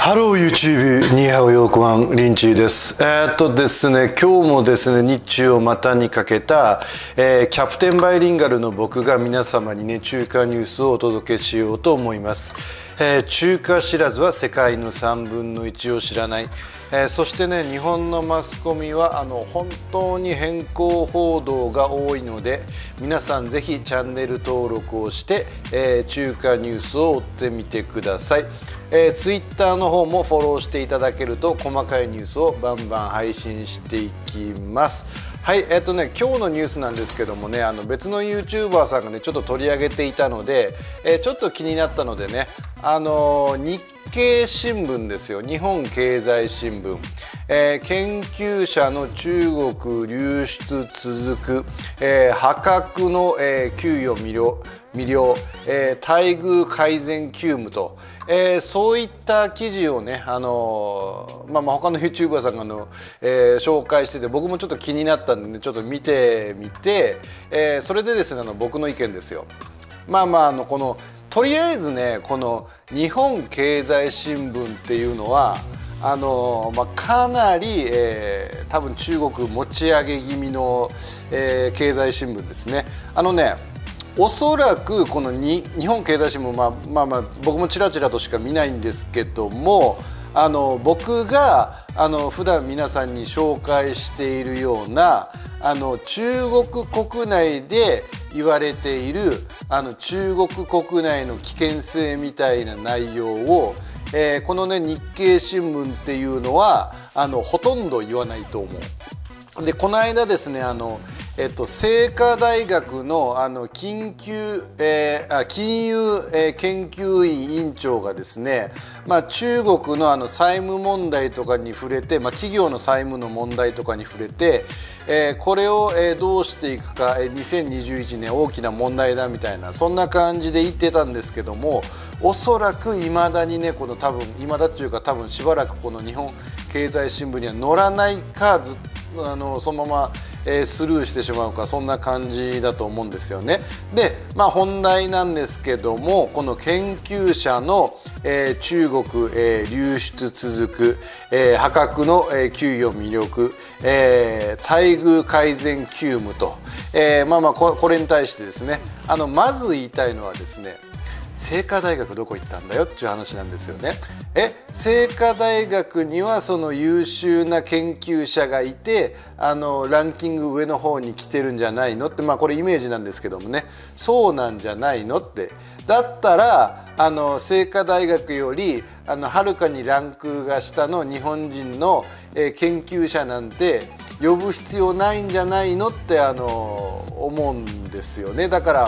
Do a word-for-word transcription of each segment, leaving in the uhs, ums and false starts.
ハロー YouTube ニーハオヨークワンリンチーです。えー、っとですね今日もですね日中を股にかけた、えー、キャプテンバイリンガルの僕が皆様にね中華ニュースをお届けしようと思います。えー、中華知らずは世界のさんぶんのいちを知らない。えー、そしてね日本のマスコミはあの本当に変更報道が多いので皆さんぜひチャンネル登録をして、えー、中華ニュースを追ってみてください。えー、ツイッターの方もフォローしていただけると細かいニュースをバンバン配信していきます。はい、えっとね今日のニュースなんですけどもねあの別の YouTuber さんがねちょっと取り上げていたので、えー、ちょっと気になったのでねあのー、日経新聞ですよ、日本経済新聞、えー、研究者の中国流出続く、えー、破格の、えー、給与未了、未了、えー、待遇改善急務と、えー、そういった記事をね、あのーまあ、まあ他の YouTuber さんがあの、えー、紹介してて僕もちょっと気になったんで、ね、ちょっと見てみて、えー、それでですねあの僕の意見ですよ。まあまああのこのとりあえずねこの日本経済新聞っていうのはあのーまあ、かなり、えー、多分中国持ち上げ気味の、えー、経済新聞ですね。あのねおそらくこのに日本経済新聞、まあまあまあ、僕もちらちらとしか見ないんですけどもあの僕があの普段皆さんに紹介しているようなあの中国国内で言われているあの中国国内の危険性みたいな内容を、えー、このね日経新聞っていうのはあのほとんど言わないと思う。でこの間ですねあのえっと、清華大学の、あの緊急、えー、あ金融、えー、研究員委員長がですね、まあ、中国の、あの債務問題とかに触れて、まあ、企業の債務の問題とかに触れて、えー、これを、えー、どうしていくか、えー、にせんにじゅういちねん大きな問題だみたいなそんな感じで言ってたんですけどもおそらくいまだにねこの多分いまだっていうか多分しばらくこの日本経済新聞には載らないかずっとあのそのままえー、スルーしてしまうかそんな感じだと思うんですよね。で、まあ、本題なんですけどもこの研究者の、えー、中国、えー、流出続く、えー、破格の、えー、給与魅力、えー、待遇改善急務と、えー、まあまあ こ, これに対してですねあのまず言いたいのはですね清華大学どこ行ったんだよっていう話なんですよね。え清華大学にはその優秀な研究者がいてあのランキング上の方に来てるんじゃないのって、まあこれイメージなんですけどもねそうなんじゃないのってだったらあの清華大学よりあのはるかにランクが下の日本人の、えー、研究者なんて呼ぶ必要ないんじゃないのってあの思うんですよね。だから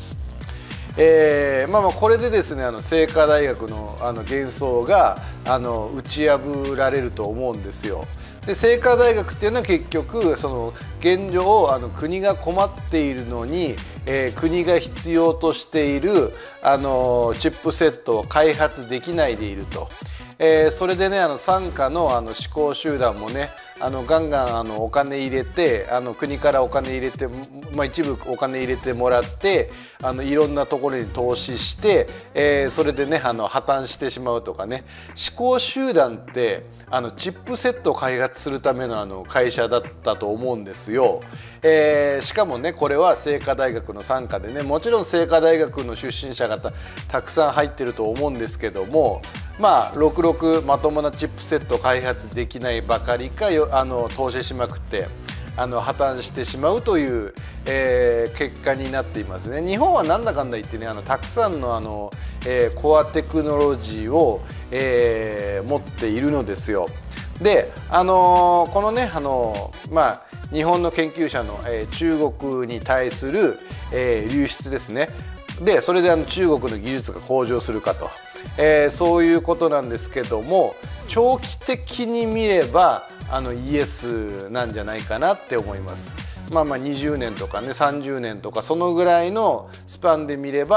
えー、まあまあこれでですねあの清華大学のあの幻想があの打ち破られると思うんですよ。で清華大学っていうのは結局その現状あの国が困っているのに、えー、国が必要としているあのチップセットを開発できないでいると。えー、それでねあの傘下のあの思考集団もねあのガンガンあのお金入れてあの国からお金入れて、まあ、一部お金入れてもらってあのいろんなところに投資して、えー、それでねあの破綻してしまうとかね思考集団ってあのチップセットを開発するためのあの会社だったと思うんですよ。えー、しかもねこれは清華大学の傘下でねもちろん清華大学の出身者が た, たくさん入ってると思うんですけどもまあろくろくまともなチップセットを開発できないばかりかよあの投資しまくってあの破綻してしまうという、えー、結果になっていますね。日本はなんだかんだ言ってねあのたくさんのあの、えー、コアテクノロジーを、えー、持っているのですよ。で、あのー、このね、あのー、まあ日本の研究者の、えー、中国に対する、えー、流出ですね。でそれであの中国の技術が向上するかと、えー、そういうことなんですけども長期的に見ればあのイエスなんじゃないかなって思います。まあまあにじゅうねんとかねさんじゅうねんとかそのぐらいのスパンで見れば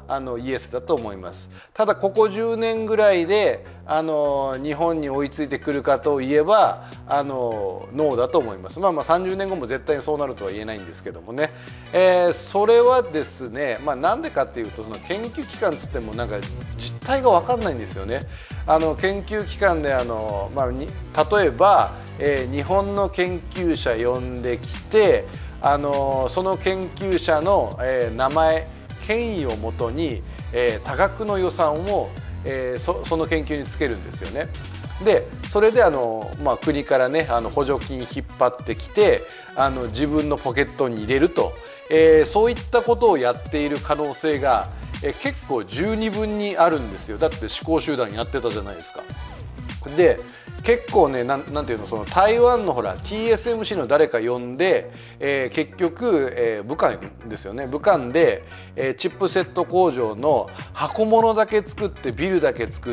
あのイエスだと思います。ただここじゅうねんぐらいであの日本に追いついてくるかといえばあのノーだと思います。まあまあさんじゅうねんごも絶対にそうなるとは言えないんですけどもね、えー、それはですね、まあ、なんでかっていうとその研究機関つってもなんか実態が分かんないんですよね。あの研究機関であの、まあ、に例えば、えー、日本の研究者呼んできてあのその研究者の、えー、名前権威をもとに、えー、多額の予算を、えー、そ, その研究につけるんですよね。でそれであの、まあ、国からねあの補助金引っ張ってきてあの自分のポケットに入れると、えー、そういったことをやっている可能性が、えー、結構十二分にあるんですよ。だって思考集団やってたじゃないですか。で結構ねなんなんていうのその台湾のほら ティーエスエムシー の誰か呼んで、えー、結局、えー、武漢ですよね武漢で、えー、チップセット工場の箱物だけ作ってビルだけ作って、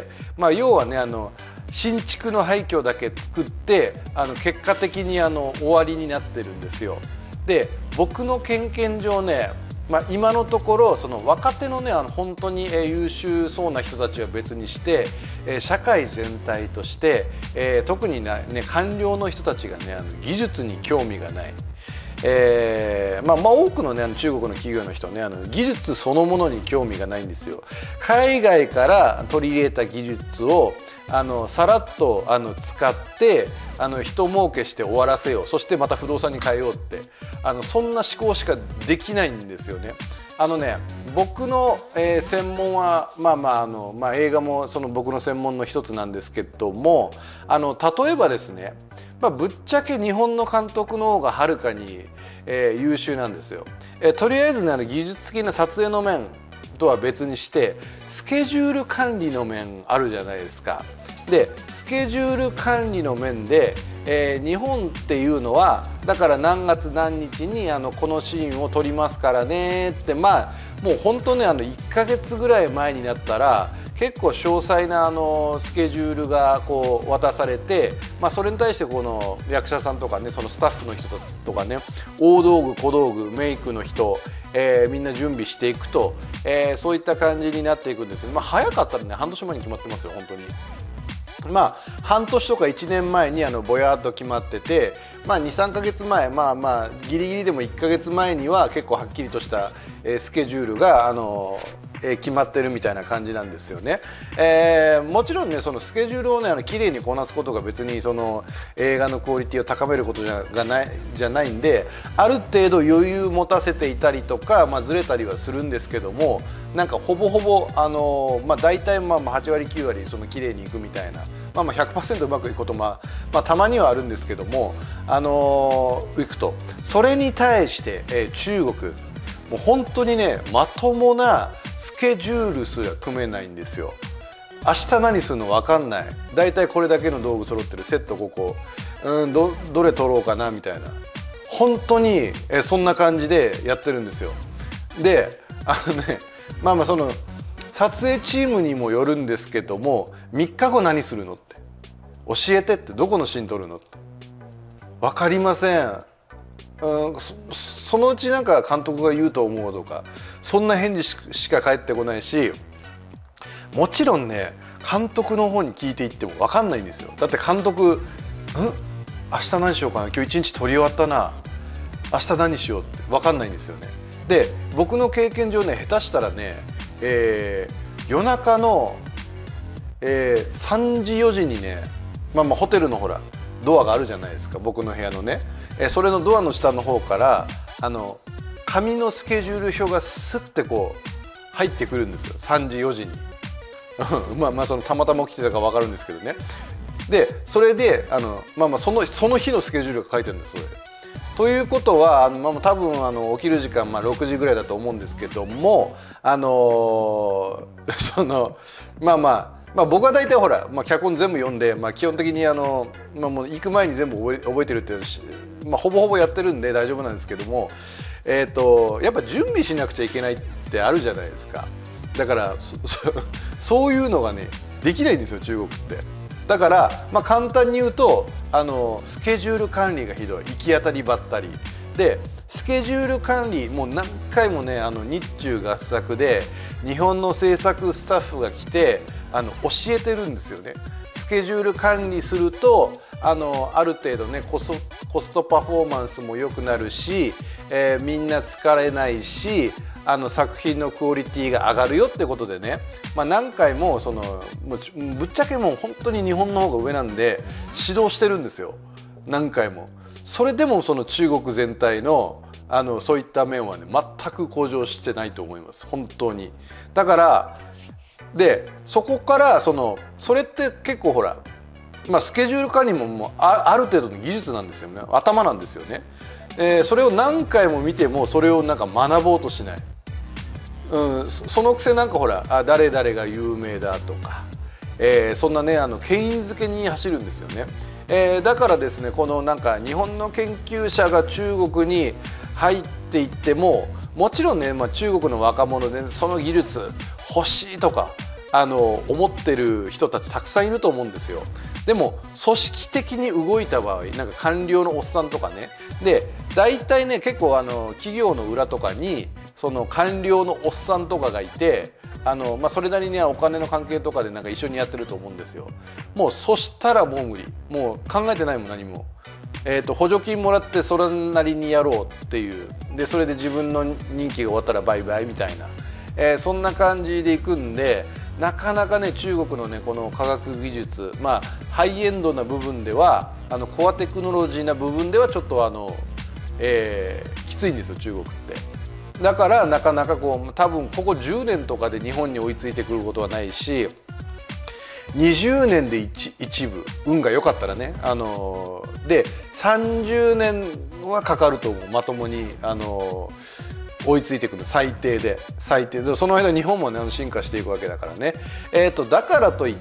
まあ、要はねあの新築の廃墟だけ作ってあの結果的にあの終わりになってるんですよ。で僕の経験上ねまあ、今のところその若手のねあの本当に優秀そうな人たちは別にして社会全体として、えー、特にね官僚の人たちがねあの技術に興味がない、えーまあ、まあ多くのねあの中国の企業の人はねあの技術そのものに興味がないんですよ。海外から取り入れた技術をあのさらっとあの使ってあの人儲けして終わらせようそしてまた不動産に変えようってあのそんな思考しかできないんですよね。あのね僕の、えー、専門はまあまああの、まあ、映画もその僕の専門の一つなんですけどもあの例えばですね、まあ、ぶっちゃけ日本の監督の方がはるかに、えー、優秀なんですよ。えー、とりあえずねあの技術的な撮影の面とは別にしてスケジュール管理の面あるじゃないですか。でスケジュール管理の面で、えー、日本っていうのはだから何月何日にあのこのシーンを撮りますからねってまあもう本当ねあのいっかげつぐらい前になったら結構詳細なあのスケジュールがこう渡されて、まあ、それに対してこの役者さんとかねそのスタッフの人とかね大道具小道具メイクの人、えー、みんな準備していくと、えー、そういった感じになっていくんです。まあ、早かったらね半年前に決まってますよ本当に。まあ半年とかいちねんまえにあのぼやっと決まってて、まあ、にさんかげつまえまあまあギリギリでもいっかげつまえには結構はっきりとしたスケジュールがあの決まってるみたいな感じなんですよね。えー、もちろんねそのスケジュールをねあの綺麗にこなすことが別にその映画のクオリティを高めることじゃがないじゃないんである程度余裕持たせていたりとか、まあ、ずれたりはするんですけどもなんかほぼほぼあの、まあ、大体まあはちわりきゅうわりその綺麗にいくみたいな、まあ、まあ ひゃくパーセント うまくいくことも、まあまあ、たまにはあるんですけども、あのー、いくとそれに対して、えー、中国もう本当にねまともなスケジュールすら組めないんですよ。明日何するの分かんないだいたいこれだけの道具揃ってるセットここうん ど, どれ取ろうかなみたいな本当にえそんな感じでやってるんですよ。であのねまあまあその撮影チームにもよるんですけどもみっかご何するのって教えてってどこのシーン撮るのって分かりません。うん、そ, そのうちなんか監督が言うと思うとかそんな返事しか返ってこないしもちろんね監督の方に聞いていっても分かんないんですよ。だって監督「ん明日何しようかな今日一日撮り終わったな明日何しよう」って分かんないんですよね。で僕の経験上ね下手したらね、えー、夜中の、えー、さんじよじにねまあまあホテルのほらドアがあるじゃないですか僕の部屋のね。それのドアの下の方からあの紙のスケジュール表がスッてこう入ってくるんですよさんじよじにまあまあそのたまたま起きてたか分かるんですけどね。でそれであの、まあ、まあそのその日のスケジュールが書いてるんですそれ。ということはあの、まあ、多分あの起きる時間、まあ、ろくじぐらいだと思うんですけどもあのー、そのまあまあまあ僕は大体ほら、まあ、脚本全部読んで、まあ、基本的にあの、まあ、もう行く前に全部覚え、覚えてるっていう、まあ、ほぼほぼやってるんで大丈夫なんですけども、えーと、やっぱ準備しなくちゃいけないってあるじゃないですか。だからそそういうのがねできないんですよ中国って。だから、まあ、簡単に言うとあのスケジュール管理がひどい行き当たりばったりでスケジュール管理もう何回もねあの日中合作で日本の制作スタッフが来てあの教えてるんですよね。スケジュール管理するとあのある程度ねコスト、コストパフォーマンスも良くなるし、えー、みんな疲れないしあの作品のクオリティが上がるよってことでね、まあ、何回もそのもうぶっちゃけもう本当に日本の方が上なんで指導してるんですよ何回も。それでもその中国全体のあのそういった面はね全く向上してないと思います本当に。だからでそこからそのそれって結構ほら、まあ、スケジュール管理ももう あ, ある程度の技術なんですよね頭なんですよね。えー、それを何回も見てもそれをなんか学ぼうとしない。うん、そのくせなんかほらあ誰々が有名だとか、えー、そんなねあの権威づけに走るんですよね。えー、だからですねこのなんか日本の研究者が中国に入っていってももちろんね、まあ、中国の若者でその技術欲しいとかあの思ってる人たちたくさんいると思うんですよ。でも組織的に動いた場合なんか官僚のおっさんとかねで大体ね結構あの企業の裏とかにその官僚のおっさんとかがいてあの、まあ、それなりにはお金の関係とかでなんか一緒にやってると思うんですよ。もうそしたらもう無理もう考えてないもん何も。えーと補助金もらってそれなりにやろうっていうでそれで自分の任期が終わったらバイバイみたいな、えー、そんな感じでいくんでなかなかね中国のねこの科学技術まあハイエンドな部分ではあのコアテクノロジーな部分ではちょっとあの、えー、きついんですよ中国って。だからなかなかこう多分ここじゅうねんとかで日本に追いついてくることはないしにじゅうねんで 一, 一部運が良かったらね、あのー、でさんじゅうねんはかかると思うまともに、あのー、追いついてくる最低で最低でその間日本も、ね、進化していくわけだからね、えー、とだからといって、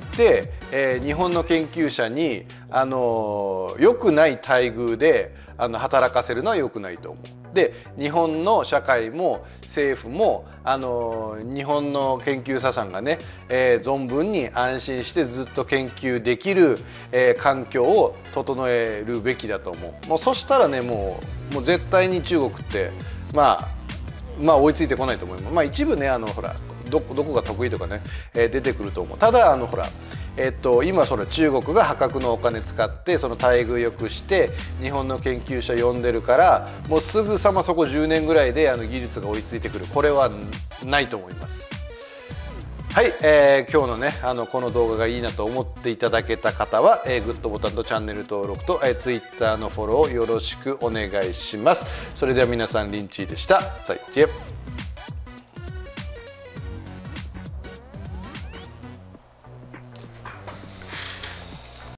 えー、日本の研究者に、あのー、良くない待遇であの働かせるのは良くないと思う。で日本の社会も政府もあの日本の研究者さんがね、えー、存分に安心してずっと研究できる、えー、環境を整えるべきだと思う。もうそしたらねもう、もう絶対に中国ってまあまあ追いついてこないと思います。まあ一部ねあのほらどこどこが得意とかね、えー、出てくると思う。ただあのほらえっと、今その中国が破格のお金使ってその待遇よくして日本の研究者呼んでるからもうすぐさまそこじゅうねんぐらいであの技術が追いついてくるこれはないと思います。はい、えー、今日のねあのこの動画がいいなと思っていただけた方は、えー、グッドボタンとチャンネル登録と、えー、Twitter のフォローよろしくお願いします。それでは皆さんリンチーでした。再见。